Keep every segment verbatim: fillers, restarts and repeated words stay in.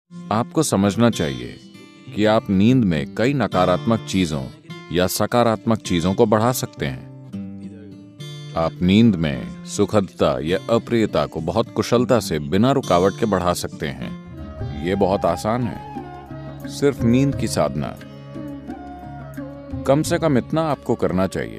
आपको समझना चाहिए कि आप नींद में कई नकारात्मक चीजों या सकारात्मक चीजों को बढ़ा सकते हैं। आप नींद में सुखदता या अप्रियता को बहुत कुशलता से बिना रुकावट के बढ़ा सकते हैं। ये बहुत आसान है, सिर्फ नींद की साधना। कम से कम इतना आपको करना चाहिए।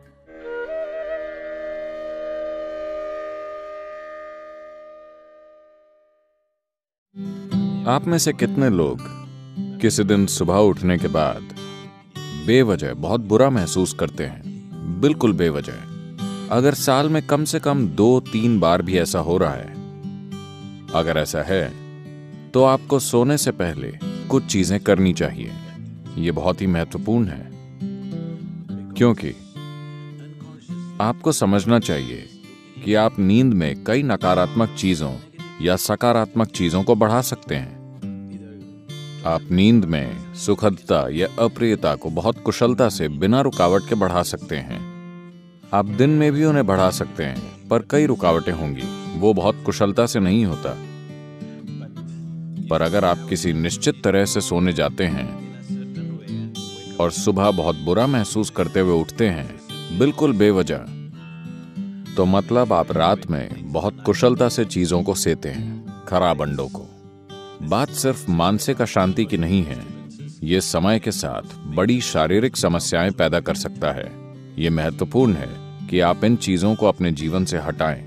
आप में से कितने लोग किसी दिन सुबह उठने के बाद बेवजह बहुत बुरा महसूस करते हैं? बिल्कुल बेवजह। अगर साल में कम से कम दो तीन बार भी ऐसा हो रहा है, अगर ऐसा है तो आपको सोने से पहले कुछ चीजें करनी चाहिए। ये बहुत ही महत्वपूर्ण है, क्योंकि आपको समझना चाहिए कि आप नींद में कई नकारात्मक चीजों या सकारात्मक चीजों को बढ़ा सकते हैं। आप नींद में सुखदता या अप्रियता को बहुत कुशलता से बिना रुकावट के बढ़ा सकते हैं। आप दिन में भी उन्हें बढ़ा सकते हैं, पर कई रुकावटें होंगी, वो बहुत कुशलता से नहीं होता। पर अगर आप किसी निश्चित तरह से सोने जाते हैं और सुबह बहुत बुरा महसूस करते हुए उठते हैं, बिल्कुल बेवजह, तो मतलब आप रात में बहुत कुशलता से चीजों को सेते हैं, खराब अंडों को। बात सिर्फ मानसिक अशांति की नहीं है, ये समय के साथ बड़ी शारीरिक समस्याएं पैदा कर सकता है। ये महत्वपूर्ण है कि आप इन चीजों को अपने जीवन से हटाएं।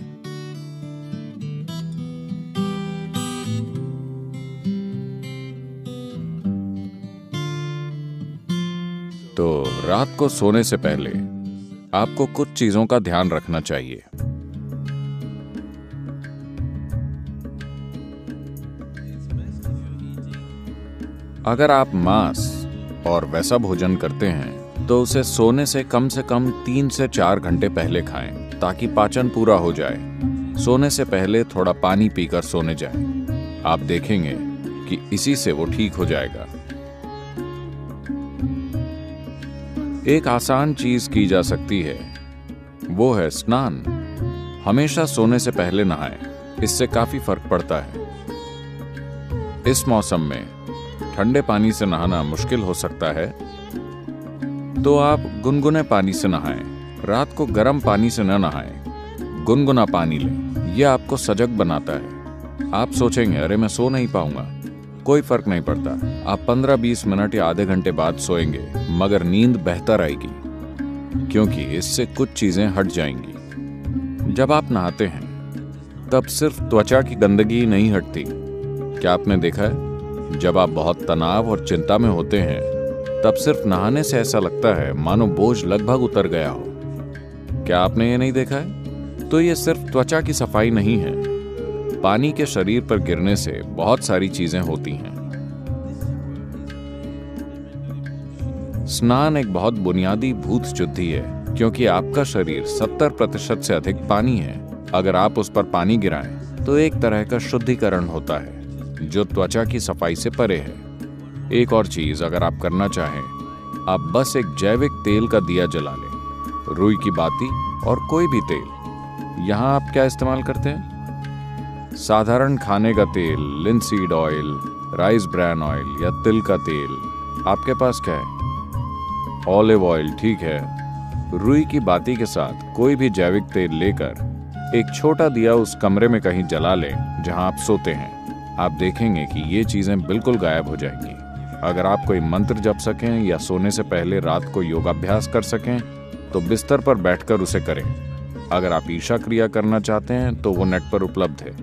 तो रात को सोने से पहले आपको कुछ चीजों का ध्यान रखना चाहिए। अगर आप मांस और वैसा भोजन करते हैं तो उसे सोने से कम से कम तीन से चार घंटे पहले खाएं, ताकि पाचन पूरा हो जाए। सोने से पहले थोड़ा पानी पीकर सोने जाएं। आप देखेंगे कि इसी से वो ठीक हो जाएगा। एक आसान चीज की जा सकती है, वो है स्नान। हमेशा सोने से पहले नहाएं, इससे काफी फर्क पड़ता है। इस मौसम में ठंडे पानी से नहाना मुश्किल हो सकता है, तो आप गुनगुने पानी से नहाएं। रात को गर्म पानी से न नहाएं, गुनगुना पानी लें। यह आपको सजग बनाता है। आप सोचेंगे, अरे मैं सो नहीं पाऊंगा। कोई फर्क नहीं पड़ता। आप पंद्रह बीस मिनट या आधे घंटे बाद सोएंगे, मगर नींद बेहतर आएगी, क्योंकि इससे कुछ चीजें हट जाएंगी। जब आप नहाते हैं तब सिर्फ त्वचा की गंदगी नहीं हटती। क्या आपने देखा है, जब आप बहुत तनाव और चिंता में होते हैं तब सिर्फ नहाने से ऐसा लगता है मानो बोझ लगभग उतर गया हो। क्या आपने ये नहीं देखा है? तो ये सिर्फ त्वचा की सफाई नहीं है, पानी के शरीर पर गिरने से बहुत सारी चीजें होती हैं। स्नान एक बहुत बुनियादी भूत शुद्धि है, क्योंकि आपका शरीर सत्तर प्रतिशत से अधिक पानी है। अगर आप उस पर पानी गिराएं तो एक तरह का शुद्धिकरण होता है, जो त्वचा की सफाई से परे है। एक और चीज अगर आप करना चाहें, आप बस एक जैविक तेल का दिया जला लें, रुई की बाती और कोई भी तेल। यहां आप क्या इस्तेमाल करते हैं? साधारण खाने का तेल, linseed oil, rice bran oil या तिल का तेल। आपके पास क्या है? ऑलिव ऑयल, ठीक है। रुई की बाती के साथ कोई भी जैविक तेल लेकर एक छोटा दिया उस कमरे में कहीं जला लें जहां आप सोते हैं। आप देखेंगे कि ये चीजें बिल्कुल गायब हो जाएंगी। अगर आप कोई मंत्र जप सकें या सोने से पहले रात को योगाभ्यास कर सकें तो बिस्तर पर बैठकर उसे करें। अगर आप ईशा क्रिया करना चाहते हैं तो वो नेट पर उपलब्ध है।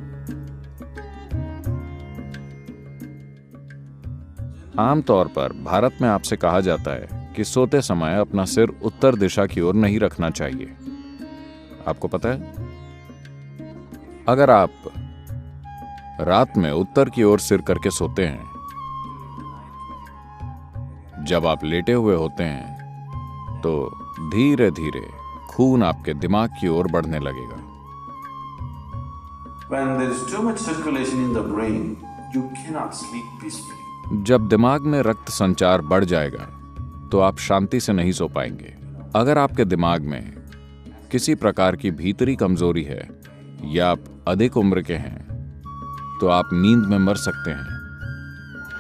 आमतौर पर भारत में आपसे कहा जाता है कि सोते समय अपना सिर उत्तर दिशा की ओर नहीं रखना चाहिए। आपको पता है, अगर आप रात में उत्तर की ओर सिर करके सोते हैं, जब आप लेटे हुए होते हैं तो धीरे धीरे खून आपके दिमाग की ओर बढ़ने लगेगा। When there is too much circulation in the brain, you cannot sleep peacefully. जब दिमाग में रक्त संचार बढ़ जाएगा तो आप शांति से नहीं सो पाएंगे। अगर आपके दिमाग में किसी प्रकार की भीतरी कमजोरी है या आप अधिक उम्र के हैं तो आप नींद में मर सकते हैं।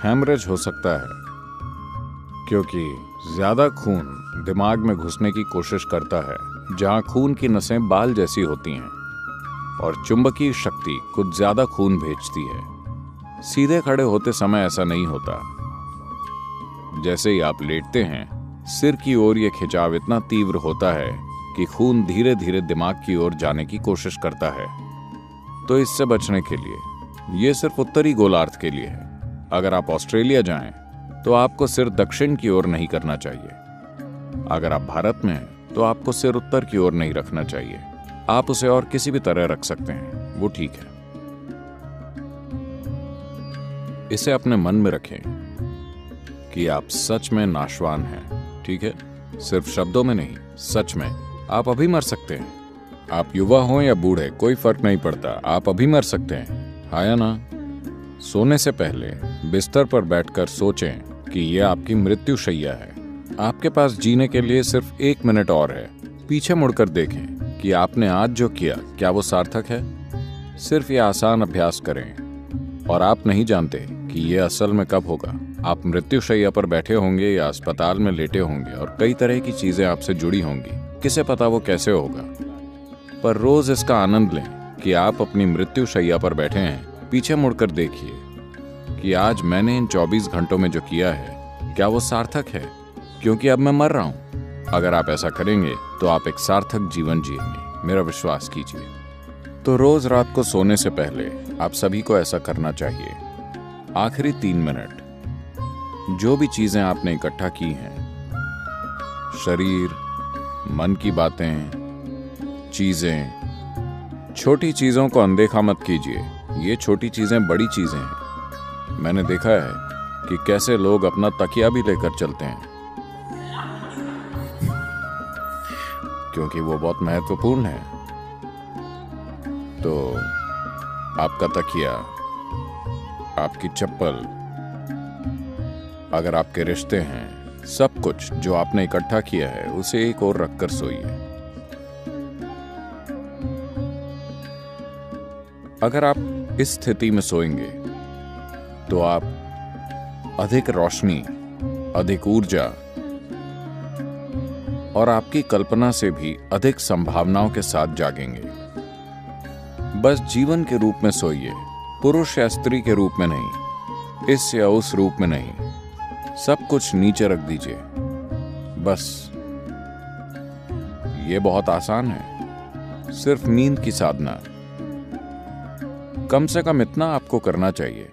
हेमरेज हो सकता है, क्योंकि ज्यादा खून दिमाग में घुसने की कोशिश करता है जहां खून की नसें बाल जैसी होती हैं, और चुंबकीय शक्ति कुछ ज्यादा खून भेजती है। सीधे खड़े होते समय ऐसा नहीं होता। जैसे ही आप लेटते हैं, सिर की ओर यह खिंचाव इतना तीव्र होता है कि खून धीरे धीरे दिमाग की ओर जाने की कोशिश करता है। तो इससे बचने के लिए, यह सिर्फ उत्तरी गोलार्ध के लिए है। अगर आप ऑस्ट्रेलिया जाएं, तो आपको सिर दक्षिण की ओर नहीं करना चाहिए। अगर आप भारत में हैं, तो आपको सिर उत्तर की ओर नहीं रखना चाहिए। आप उसे और किसी भी तरह रख सकते हैं, वो ठीक है। इसे अपने मन में रखें कि आप सच में नाशवान हैं, ठीक है? सिर्फ शब्दों में नहीं, सच में। आप अभी मर सकते हैं। आप युवा हो या बूढ़े, कोई फर्क नहीं पड़ता। आप अभी मर सकते हैं, हाँ या ना? सोने से पहले बिस्तर पर बैठकर सोचें कि यह आपकी मृत्युशैया है। आपके पास जीने के लिए सिर्फ एक मिनट और है। पीछे मुड़कर देखें कि आपने आज जो किया, क्या वो सार्थक है? सिर्फ ये आसान अभ्यास करें, और आप नहीं जानते कि यह असल में कब होगा। आप मृत्युशैया पर बैठे होंगे या अस्पताल में लेटे होंगे, और कई तरह की चीजें आपसे जुड़ी होंगी। किसे पता वो कैसे होगा? पर रोज इसका आनंद लें कि आप अपनी मृत्युशैया पर बैठे हैं। पीछे मुड़कर देखिए कि आज मैंने इन चौबीस घंटों में जो किया है, क्या वो सार्थक है? क्योंकि अब मैं मर रहा हूं। अगर आप ऐसा करेंगे तो आप एक सार्थक जीवन जिएंगे, मेरा विश्वास कीजिए। तो रोज रात को सोने से पहले आप सभी को ऐसा करना चाहिए। आखिरी तीन मिनट, जो भी चीजें आपने इकट्ठा की हैं, शरीर, मन की बातें, चीजें, छोटी चीजों को अनदेखा मत कीजिए। ये छोटी चीजें बड़ी चीजें हैं। मैंने देखा है कि कैसे लोग अपना तकिया भी लेकर चलते हैं, क्योंकि वो बहुत महत्वपूर्ण है। तो आपका तकिया, आपकी चप्पल, अगर आपके रिश्ते हैं, सब कुछ जो आपने इकट्ठा किया है, उसे एक ओर रखकर सोइए। अगर आप इस स्थिति में सोएंगे तो आप अधिक रोशनी, अधिक ऊर्जा और आपकी कल्पना से भी अधिक संभावनाओं के साथ जागेंगे। बस जीवन के रूप में सोइए, पुरुष या स्त्री के रूप में नहीं, इस या उस रूप में नहीं। सब कुछ नीचे रख दीजिए। बस ये बहुत आसान है, सिर्फ नींद की साधना। कम से कम इतना आपको करना चाहिए